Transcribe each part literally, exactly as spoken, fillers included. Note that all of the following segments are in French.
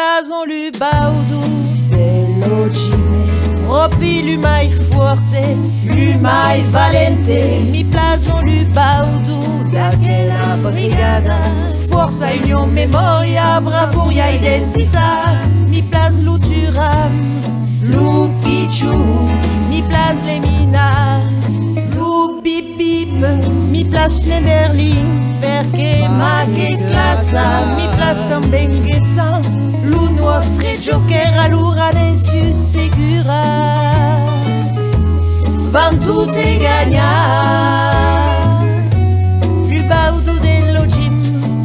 plason lu baudu dell'ogime, propi lumai forte, lumai valente. Mi plason lu baudu d'aquella brigada, forza union memoria, bravura identità. Mi plas l'uturam, l'upicciu, mi plas le mina, l'upipip, mi plas Schneiderlin, perché ma che classa. Mi plas tambien Gessan, lu nostre joker allora ne su segura. Van tutte gagna, lu baudu dell'ogim,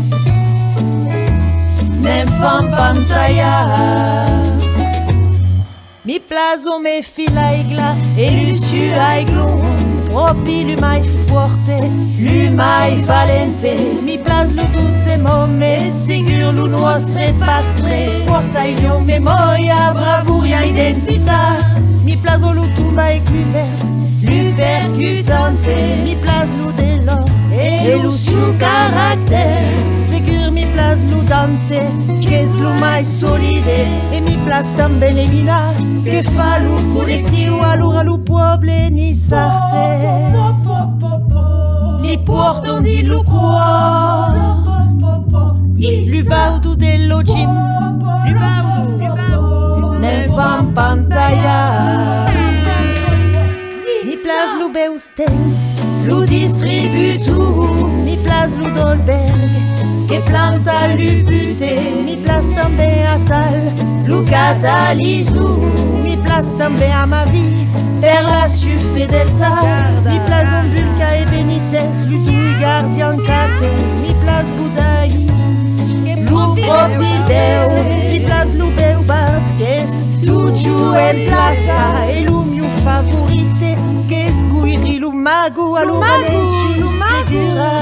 ne fan pantalla. Mi plaso me fila igla e luciu aiglon, propi lumai forte, lumai valente. Mi plas lu tutte momme, sigur lu nostre pastre, forza union memoria, bravura identità. Mi plaso lu tumba e cluvers, lu percutante. Mi plas lu delor e lu su caractère, sigur mi plas lu dante, che lu mai solide. E mi plas tambien le mina, che fa lu collectiu allora lu puoble ni sarte. Mi porto di lu cuor, lu baudu dell'ogim, lu baudu, ne fan pantalla. Mi plas lu beustens, lu distributu, mi plas lu dolberg, che planta lu bute. Mi plas tambien atal, lu catalisu. Mi plas tambien a ma vie, per la suffet delta. Mi plas Bulka e Benitez, lu dui gardien cate. Mi plas Boudaï, lu propi beu. Mi plas lu beu bart, qu'es tuju en plaça. E lu miu favorite, qu'es guiri lu mago, allora ne su segura.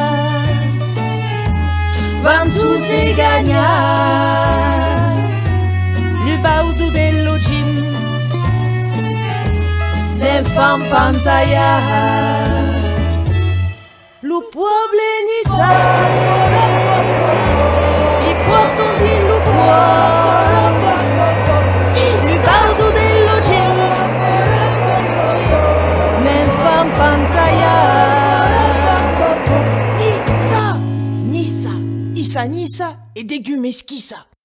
Van tutte gagna, lu baudu dell'ogim, ne fan pantalla. Lu puoble ni sarte, mi porto di lu cuor, lu baudu dell'ogim, ne fan pantalla. Nissa, Nissa, Issa Nissa et Dégumesquissa.